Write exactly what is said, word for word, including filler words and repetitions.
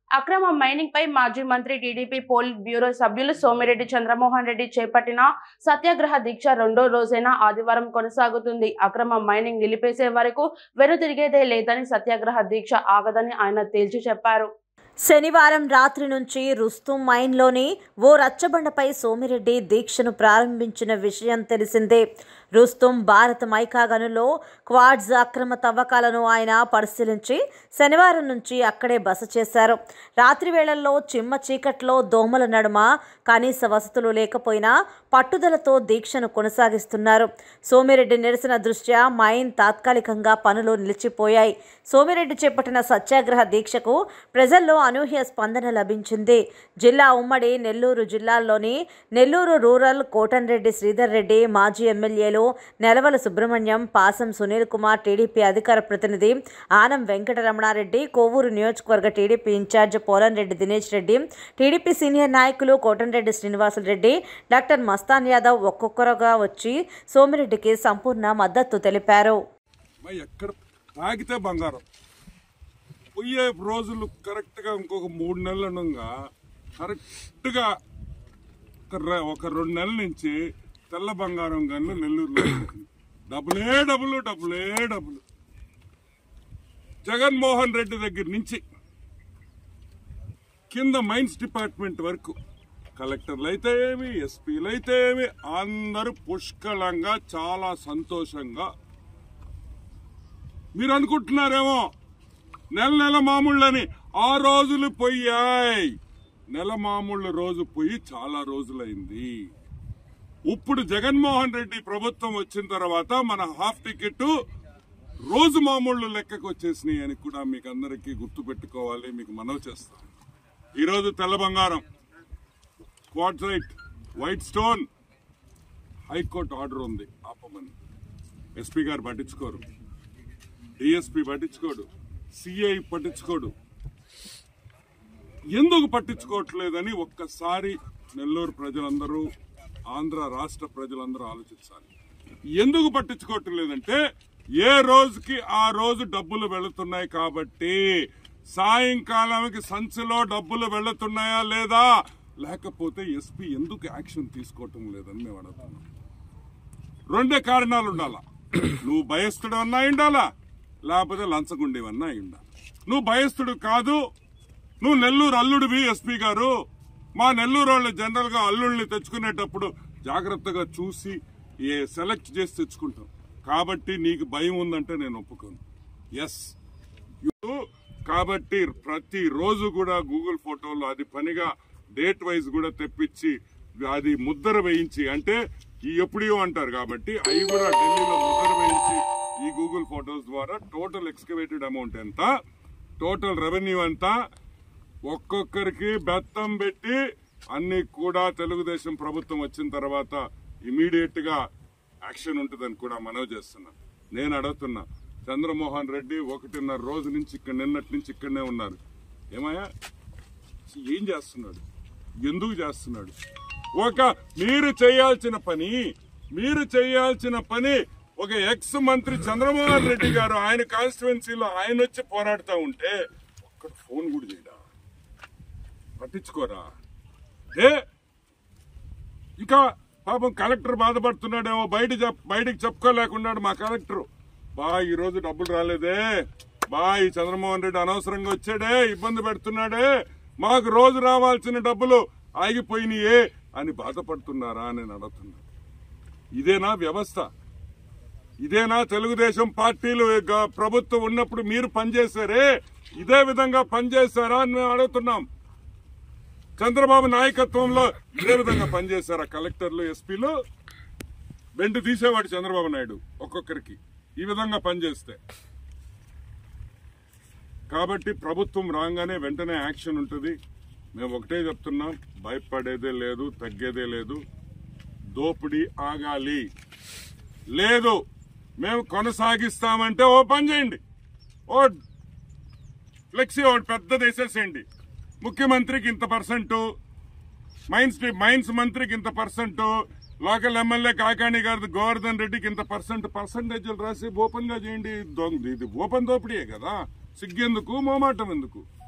అక్రమ మైనింగ్ పై మాజీ మంత్రి టీడీపీ పోలిట్ బ్యూరో సభ్యులు సోమిరెడ్డి చంద్రమోహన్ రెడ్డి చేపట్టిన సత్యాగ్రహ దీక్ష రెండో రోజైన ఆదివారం కొనసాగుతుంది. అక్రమ మైనింగ్ నిలిపేసే వరకు వెనుతిరిగేదే లేదని, సత్యాగ్రహ దీక్ష ఆగదని ఆయన తేల్చి చెప్పారు. శనివారం రాత్రి నుంచి రుస్తుం మైన్లోని ఓ రచ్చబండపై సోమిరెడ్డి దీక్షను ప్రారంభించిన విషయం తెలిసిందే. రుస్తుం భారత మైకా గనుల్లో క్వాడ్స్ అక్రమ తవ్వకాలను ఆయన పరిశీలించి శనివారం నుంచి అక్కడే బస చేశారు. రాత్రి వేళల్లో చిమ్మ చీకట్లో దోమల నడుమ కనీస వసతులు లేకపోయినా పట్టుదలతో దీక్షను కొనసాగిస్తున్నారు. సోమిరెడ్డి నిరసన దృష్ట్యా మైన్ తాత్కాలికంగా పనులు నిలిచిపోయాయి. సోమిరెడ్డి చేపట్టిన సత్యాగ్రహ దీక్షకు ప్రజల్లో అనూహ్య స్పందన లభించింది. జిల్లా ఉమ్మడి నెల్లూరు జిల్లాల్లోని నెల్లూరు రూరల్ కోటన్రెడ్డి శ్రీధర్ రెడ్డి, మాజీ ఎమ్మెల్యేలు నెలవల సుబ్రహ్మణ్యం, పాసం సునీల్ కుమార్, టీడీపీ అధికార ప్రతినిధి ఆనం వెంకటరమణారెడ్డి, కోవూరు నియోజకవర్గ TDP in-charge Polamreddy Dinesh Reddy, TDP senior నాయకులు కోటన్రెడ్డి శ్రీనివాసులరెడ్డి, డాక్టర్ మస్తాన్ యాదవ్ ఒక్కొక్కరుగా వచ్చి సోమిరెడ్డికి సంపూర్ణ మద్దతు తెలిపారు. తాగితే బంగారం పోయే రోజులు కరెక్ట్గా ఇంకొక మూడు నెలలుగా కరెక్ట్గా ఒక రెండు నెలల నుంచి తెల్ల బంగారం గన్లు నెల్లూరులో డబ్బులే డబ్బులు డబ్బులే డబ్బులు. జగన్మోహన్ రెడ్డి దగ్గర నుంచి కింద మైన్స్ డిపార్ట్మెంట్ వరకు కలెక్టర్లు అయితే ఏమి, ఎస్పీలు అయితే ఏమి, అందరూ పుష్కలంగా చాలా సంతోషంగా. మీరు అనుకుంటున్నారేమో నెల నెల మామూళ్ళని, ఆ రోజులు పోయాయి. నెల మామూళ్ళ రోజు పోయి చాలా రోజులైంది. ఇప్పుడు జగన్మోహన్ రెడ్డి ప్రభుత్వం వచ్చిన తర్వాత మన హాఫ్ టికెట్ రోజు మామూళ్ళు లెక్కకు వచ్చేసినాయి అని కూడా మీకు అందరికీ గుర్తు పెట్టుకోవాలి. మీకు మనవి చేస్తాను. ఈరోజు తెల్ల బంగారం, quartzite, white stone high court order ఉంది ఆపమని. ఎస్పీ గారు పట్టించుకోరు, డిఎస్పీ పట్టించుకోడు, సిఐ పట్టించుకోడు. ఎందుకు పట్టించుకోవట్లేదని ఒక్కసారి నెల్లూరు ప్రజలందరూ, ఆంధ్ర రాష్ట్ర ప్రజలందరూ ఆలోచించాలి. ఎందుకు పట్టించుకోవట్లేదంటే ఏ రోజుకి ఆ రోజు డబ్బులు వెళుతున్నాయి కాబట్టి. సాయంకాలానికి సంచిలో డబ్బులు వెళుతున్నాయా లేదా, లేకపోతే ఎస్పీ ఎందుకు యాక్షన్ తీసుకోవటం లేదని మేము అడుగుతున్నాం. రెండే కారణాలు ఉండాలా. నువ్వు భయస్థుడు అన్నా ఉండాలా, లేకపోతే లంచగుండేవన్నా ఉండాలి. నువ్వు భయస్థుడు కాదు, నువ్వు నెల్లూరు అల్లుడివి. ఎస్పీ గారు, మా నెల్లూరు వాళ్ళు జనరల్ గా అల్లుడిని తెచ్చుకునేటప్పుడు జాగ్రత్తగా చూసి ఏ సెలెక్ట్ చేసి తెచ్చుకుంటాం. కాబట్టి నీకు భయం ఉందంటే నేను ఒప్పుకోను. ఎస్, కాబట్టి ప్రతి రోజు కూడా గూగుల్ ఫోటోలు అది పనిగా డేట్ వైజ్ కూడా తెప్పించి అది ముద్ర వేయించి, అంటే ఈ ఎప్పుడో అంటారు కాబట్టి అవి కూడా ఢిల్లీలో ముద్ర వేయించి ఈ గూగుల్ ఫోటోస్ ద్వారా టోటల్ ఎక్స్కవేటెడ్ అమౌంట్ ఎంత, టోటల్ రెవెన్యూ ఎంత, ఒక్కొక్కరికి బెత్తం పెట్టి అన్ని కూడా తెలుగుదేశం ప్రభుత్వం వచ్చిన తర్వాత ఇమీడియట్ గా యాక్షన్ ఉంటుందని కూడా మనవి చేస్తున్నా. నేను అడుగుతున్నా, చంద్రమోహన్ రెడ్డి ఒకటిన్నర రోజు నుంచి ఇక్కడ నిన్నటి నుంచి ఇక్కడనే ఉన్నారు. ఏమయ్యా ఏం చేస్తున్నాడు, ఎందుకు చేస్తున్నాడు? ఒక మీరు చేయాల్సిన పని మీరు చేయాల్సిన పని ఒక ఎక్స్ మంత్రి చంద్రమోహన్ రెడ్డి గారు ఆయన కాన్స్టిట్యువెన్సీలో ఆయన వచ్చి పోరాడుతూ ఉంటే ఒక్కడ ఫోన్ కూడా చేయడా, పట్టించుకోరా? ఏ ఇంకా పాపం కలెక్టర్ బాధపడుతున్నాడేమో, బయట బయటకు చెప్పుకోలేకున్నాడు మా కలెక్టర్. బా ఈ రోజు డబ్బులు రాలేదే, బా ఈ చంద్రమోహన్ రెడ్డి అనవసరంగా వచ్చాడే, ఇబ్బంది పెడుతున్నాడే, మాకు రోజు రావాల్సిన డబ్బులు ఆగిపోయినాయే అని బాధపడుతున్నారా అని అడుగుతున్నా. ఇదేనా వ్యవస్థ? ఇదేనా తెలుగుదేశం పార్టీలు ప్రభుత్వం ఉన్నప్పుడు మీరు పనిచేశారే, ఇదే విధంగా పనిచేశారా అని మేము అడుగుతున్నాం. చంద్రబాబు నాయకత్వంలో ఇదే విధంగా పనిచేశారా కలెక్టర్లు, ఎస్పీలు? వెంట తీసేవాడు చంద్రబాబు నాయుడు ఒక్కొక్కరికి ఈ విధంగా పనిచేస్తే. కాబట్టి ప్రభుత్వం రాగానే వెంటనే యాక్షన్ ఉంటుంది. మేము ఒకటే చెప్తున్నాం, భయపడేదే లేదు, తగ్గేదే లేదు. దోపిడీ ఆగాలి. లేదు మేము కొనసాగిస్తామంటే ఓ పని చేయండి, ఓ ఫ్లెక్సీ ఒకటి పెద్దది వేసేసేయండి. ముఖ్యమంత్రికి ఇంత పర్సెంట్, మైన్స్ మైన్స్ మంత్రికి ఇంత పర్సెంట్, లోకల్ ఎమ్మెల్యే కాకాణి గారి గోవర్ధన్ రెడ్డికి ఇంత పర్సెంట్ పర్సెంటేజ్లు రాసి ఓపెన్ గా చేయండి. ఇది ఓపెన్ దోపిడీయే కదా, సిగ్గెందుకు, మోమాటం ఎందుకు?